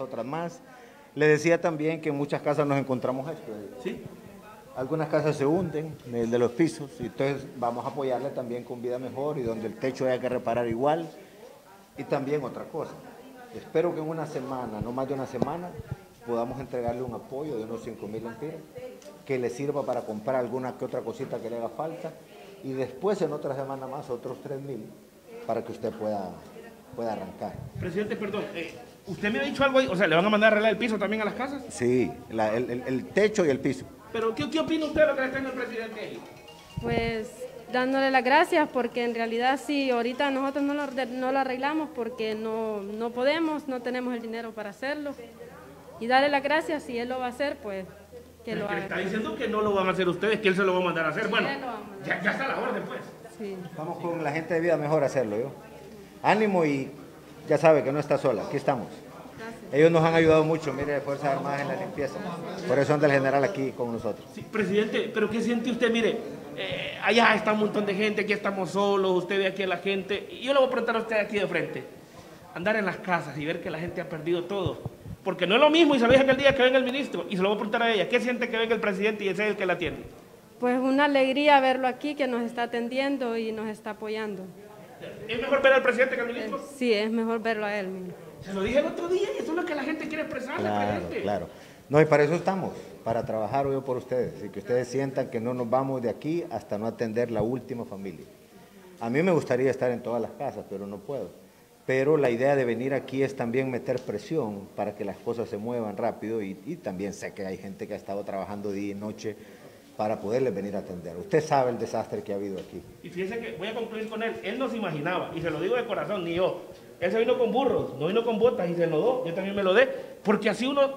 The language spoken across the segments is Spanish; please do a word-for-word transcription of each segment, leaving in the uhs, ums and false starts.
otras más. Le decía también que en muchas casas nos encontramos esto. ¿Sí? Algunas casas se hunden, el de los pisos, y entonces vamos a apoyarle también con Vida Mejor y donde el techo haya que reparar igual. Y también otra cosa, espero que en una semana, no más de una semana, podamos entregarle un apoyo de unos cinco mil lempiras que le sirva para comprar alguna que otra cosita que le haga falta y después en otra semana más otros tres mil para que usted pueda, pueda arrancar. Presidente, perdón, eh, usted me ha dicho algo ahí, o sea, ¿le van a mandar a arreglar el piso también a las casas? Sí, la, el, el, el techo y el piso. Pero, ¿qué, qué opina usted de lo que le está diciendo el presidente ahí? Pues dándole las gracias porque en realidad sí, ahorita nosotros no lo, no lo arreglamos porque no, no podemos, no tenemos el dinero para hacerlo. Y darle las gracias, si él lo va a hacer, pues que Pero lo que haga. le está diciendo que no lo van a hacer ustedes, que él se lo va a mandar a hacer. Bueno, Él lo va a mandar. ya, ya está la orden, pues. Sí. Vamos con la gente de Vida Mejor a hacerlo, yo. Ánimo y ya sabe que no está sola, aquí estamos. Gracias. Ellos nos han ayudado mucho, mire, Fuerzas Armadas en la limpieza. Por eso anda el general aquí con nosotros. Sí, presidente, pero ¿qué siente usted? Mire, eh, allá está un montón de gente, aquí estamos solos, usted ve aquí a la gente. Y yo le voy a preguntar a usted aquí de frente. Andar en las casas y ver que la gente ha perdido todo. Porque no es lo mismo, y se lo dije aquel día que venga el ministro, y se lo voy a preguntar a ella, ¿qué siente que venga el presidente y ese es el que la atiende? Pues una alegría verlo aquí, que nos está atendiendo y nos está apoyando. ¿Es mejor ver al presidente que al ministro? Eh, sí, es mejor verlo a él mismo. Se lo dije el otro día y eso es lo que la gente quiere expresarle, Claro, presidente. claro. No, y para eso estamos, para trabajar hoy por ustedes, y que ustedes sientan que no nos vamos de aquí hasta no atender la última familia. A mí me gustaría estar en todas las casas, pero no puedo. Pero la idea de venir aquí es también meter presión para que las cosas se muevan rápido y, y también sé que hay gente que ha estado trabajando día y noche para poderles venir a atender. Usted sabe el desastre que ha habido aquí. Y fíjese que voy a concluir con él, él no se imaginaba, y se lo digo de corazón, ni yo. Él se vino con burros, no vino con botas y se enlodó, yo también me lo dé, porque así uno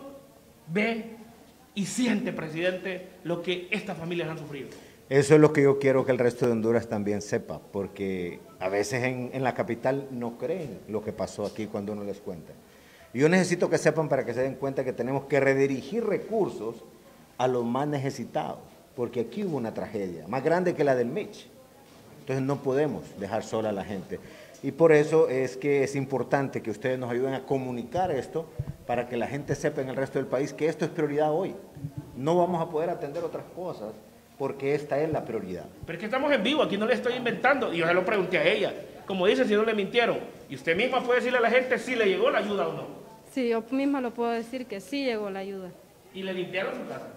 ve y siente, presidente, lo que estas familias han sufrido. Eso es lo que yo quiero que el resto de Honduras también sepa, porque a veces en, en la capital no creen lo que pasó aquí cuando uno les cuenta. Y yo necesito que sepan para que se den cuenta que tenemos que redirigir recursos a los más necesitados, porque aquí hubo una tragedia, más grande que la del Mitch. Entonces no podemos dejar sola a la gente. Y por eso es que es importante que ustedes nos ayuden a comunicar esto para que la gente sepa en el resto del país que esto es prioridad hoy. No vamos a poder atender otras cosas porque esta es la prioridad. Pero es que estamos en vivo, aquí no le estoy inventando, y yo se lo pregunté a ella. Como dice, si no le mintieron, y usted misma puede decirle a la gente si le llegó la ayuda o no. Sí, yo misma lo puedo decir que sí llegó la ayuda. Y le limpiaron su casa.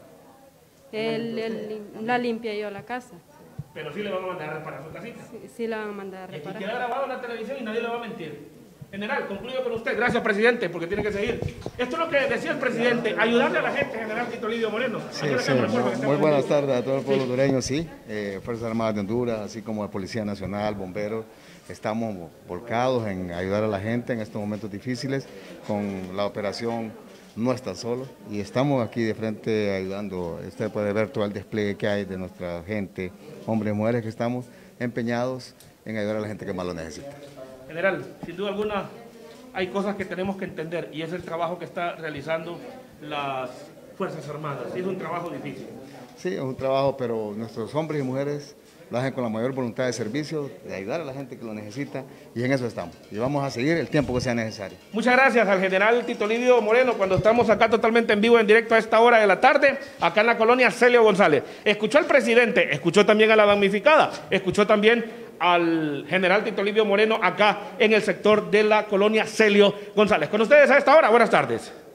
Él, él la limpia yo la casa. Pero sí le van a mandar a reparar su casita. Sí, sí la van a mandar a Y aquí reparar. queda grabado en la televisión y nadie le va a mentir. General, concluyo con usted. Gracias, presidente, porque tiene que seguir. Esto es lo que decía el presidente, ayudarle a la gente, general Tito Lidio Moreno. Sí, sí. Muy buenas tardes a todo el pueblo hondureño, sí. Eh, Fuerzas Armadas de Honduras, así como la Policía Nacional, bomberos, estamos volcados en ayudar a la gente en estos momentos difíciles con la operación No Estás Solo, y estamos aquí de frente ayudando. Usted puede ver todo el despliegue que hay de nuestra gente, hombres y mujeres, que estamos empeñados en ayudar a la gente que más lo necesita. General, sin duda alguna hay cosas que tenemos que entender y es el trabajo que está realizando las Fuerzas Armadas. Es un trabajo difícil. Sí, es un trabajo, pero nuestros hombres y mujeres lo hacen con la mayor voluntad de servicio, de ayudar a la gente que lo necesita, y en eso estamos. Y vamos a seguir el tiempo que sea necesario. Muchas gracias al general Tito Lidio Moreno cuando estamos acá totalmente en vivo, en directo a esta hora de la tarde, acá en la colonia Celio González. Escuchó al presidente, escuchó también a la damnificada, escuchó también al general Tito Lidio Moreno acá en el sector de la colonia Celio González. Con ustedes a esta hora, buenas tardes.